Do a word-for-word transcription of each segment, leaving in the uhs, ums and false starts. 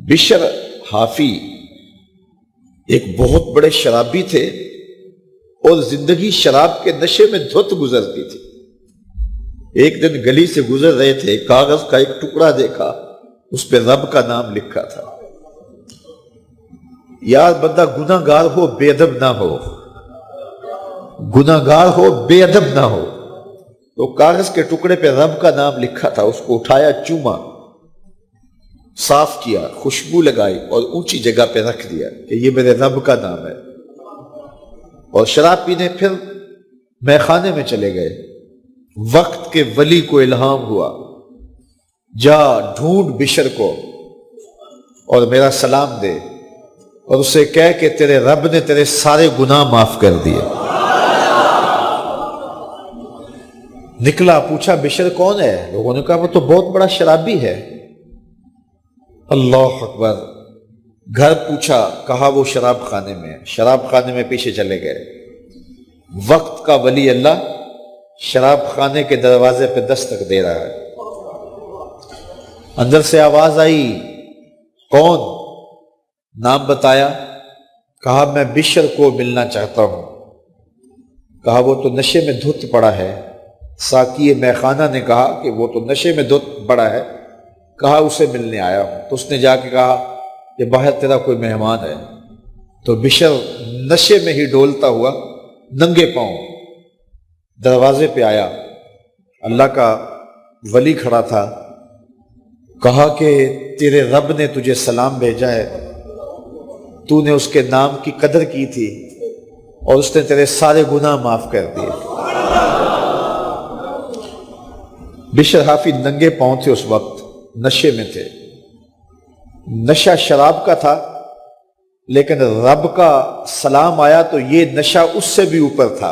بشر حافی ایک بہت بڑے شرابی تھے اور زندگی شراب کے نشے میں دھت گزرتی تھی۔ ایک دن گلی سے گزر رہے تھے، کاغذ کا ایک ٹکڑا دیکھا، اس پہ رب کا نام لکھا تھا۔ یار بندہ گناہ گار ہو بے ادب نہ ہو، گناہ گار ہو بے ادب نہ ہو۔ تو کاغذ کے ٹکڑے پہ رب کا نام لکھا تھا، اس کو اٹھایا، چوما، صاف کیا، خوشبو لگائی اور اونچی جگہ پہ رکھ دیا کہ یہ میرے رب کا نام ہے، اور شراب پینے پھر میخانے میں چلے گئے۔ وقت کے ولی کو الہام ہوا، جا ڈھونڈ بشر کو اور میرا سلام دے اور اسے کہہ کہ تیرے رب نے تیرے سارے گناہ معاف کر دیے۔ نکلا، پوچھا بشر کون ہے؟ لوگوں نے کہا وہ تو بہت بڑا شرابی ہے۔ اللہ اکبر۔ گھر پوچھا، کہا وہ شراب خانے میں۔ شراب خانے میں پیچھے چلے گئے۔ وقت کا ولی اللہ شراب خانے کے دروازے پہ دستک دے رہا ہے۔ اندر سے آواز آئی، کون؟ نام بتایا، کہا میں بشر کو ملنا چاہتا ہوں۔ کہا وہ تو نشے میں دھت پڑا ہے۔ ساقی میخانہ نے کہا کہ وہ تو نشے میں دھت پڑا ہے، کہا اسے ملنے آیا ہوں۔ تو اس نے جا کے کہا کہ باہر تیرا کوئی مہمان ہے۔ تو بشر نشے میں ہی ڈولتا ہوا ننگے پاؤں دروازے پہ آیا۔ اللہ کا ولی کھڑا تھا، کہا کہ تیرے رب نے تجھے سلام بھیجا ہے، تو نے اس کے نام کی قدر کی تھی اور اس نے تیرے سارے گناہ معاف کر دیے۔ بشر حافی ننگے پاؤں تھے، اس وقت نشے میں تھے۔ نشہ شراب کا تھا، لیکن رب کا سلام آیا تو یہ نشہ اس سے بھی اوپر تھا۔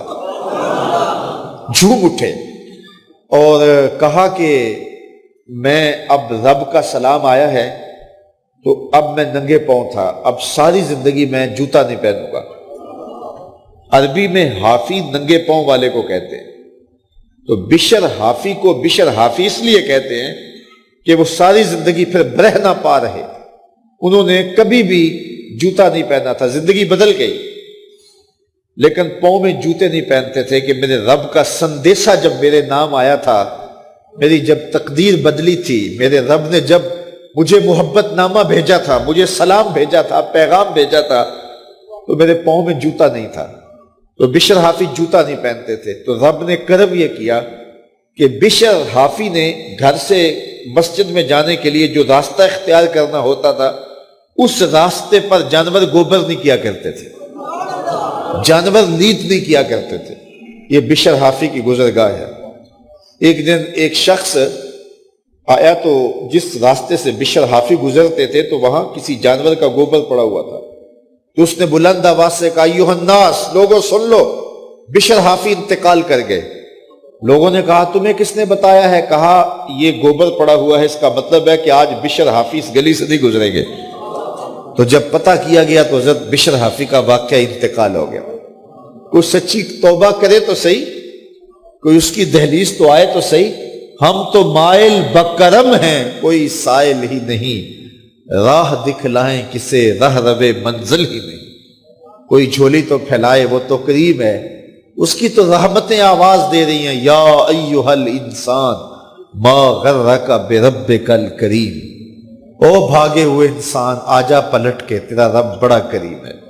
جھوم اٹھے اور کہا کہ میں اب رب کا سلام آیا ہے تو اب میں ننگے پاؤں تھا، اب ساری زندگی میں جوتا نہیں پہنوں گا۔ عربی میں حافی ننگے پاؤں والے کو کہتے ہیں، تو بشر حافی کو بشر حافی اس لیے کہتے ہیں کہ وہ ساری زندگی پھر برہ نہ پا رہے، انہوں نے کبھی بھی جوتا نہیں پہنا تھا، زندگی بدل گئی لیکن پاؤں میں جوتے نہیں پہنتے تھے کہ میرے رب کا سندیسہ جب میرے نام آیا تھا، میری جب تقدیر بدلی تھی، میرے رب نے جب مجھے محبت نامہ بھیجا تھا، مجھے سلام بھیجا تھا، پیغام بھیجا تھا، تو میرے پاؤں میں جوتا نہیں تھا۔ تو بشر حافی جوتا نہیں پہنتے تھے، تو رب نے کرم یہ کیا کہ بشر حافی نے گھر سے مسجد میں جانے کے لیے جو راستہ اختیار کرنا ہوتا تھا، اس راستے پر جانور گوبر نہیں کیا کرتے تھے، جانور لیت نہیں کیا کرتے تھے۔ یہ بشر حافی کی گزرگاہ ہے۔ ایک دن ایک شخص آیا تو جس راستے سے بشر حافی گزرتے تھے تو وہاں کسی جانور کا گوبر پڑا ہوا تھا، تو اس نے بلند آواز سے کہا، ایھا الناس، لوگوں سن لو، بشر حافی انتقال کر گئے۔ لوگوں نے کہا تمہیں کس نے بتایا ہے؟ کہا یہ گوبر پڑا ہوا ہے، اس کا مطلب ہے کہ آج بشر حافی اس گلی سے نہیں گزریں گے۔ تو جب پتہ کیا گیا تو حضرت بشر حافی کا واقعہ انتقال ہو گیا۔ کوئی سچی توبہ کرے تو صحیح، کوئی اس کی دہلیز تو آئے تو صحیح۔ ہم تو مائل بکرم ہیں، کوئی سائل ہی نہیں، راہ دکھلائیں کسے رہ روے منزل ہی نہیں۔ کوئی جھولی تو پھیلائے، وہ تو کریم ہے، اس کی تو رحمتیں آواز دے رہی ہیں، یا ایھا الانسان ما غرک بربک الکریم، او بھاگے ہوئے انسان، آجا پلٹ کے، تیرا رب بڑا کریم ہے۔